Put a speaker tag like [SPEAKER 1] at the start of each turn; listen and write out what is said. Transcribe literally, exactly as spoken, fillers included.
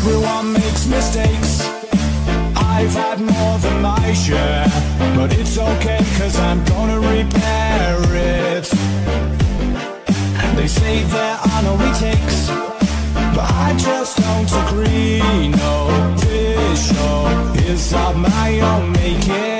[SPEAKER 1] Everyone makes mistakes, I've had more than my share, but it's okay, cause I'm gonna repair it. They say there are no retakes, but I just don't agree. No, this show is of my own making.